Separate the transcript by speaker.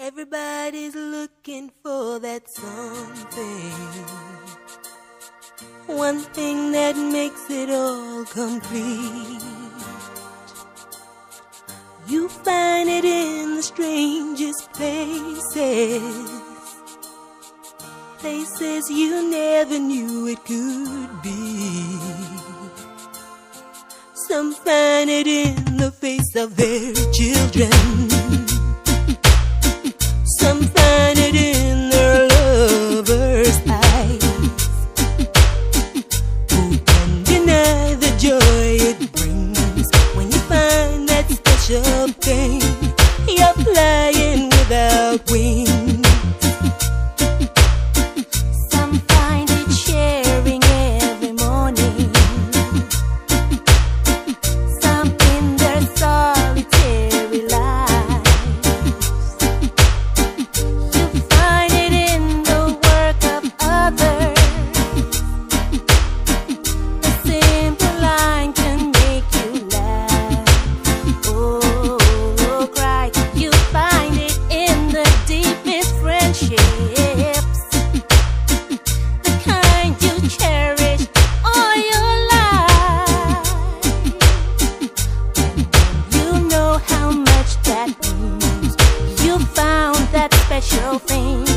Speaker 1: Everybody's looking for that something, one thing that makes it all complete. You find it in the strangest places, places you never knew it could be. Some find it in the face of their children, some find it in their lover's eyes. Who can deny the joy it brings when you find that special thing? You're flying without wings.
Speaker 2: Some find it sharing every morning, some in their solitary lives. You find it in the work of others. A simple line can make you laugh, oh, cry. You find it in the deepest friendships, the kind you cherish all your life. And you know how much that means. You found that special thing.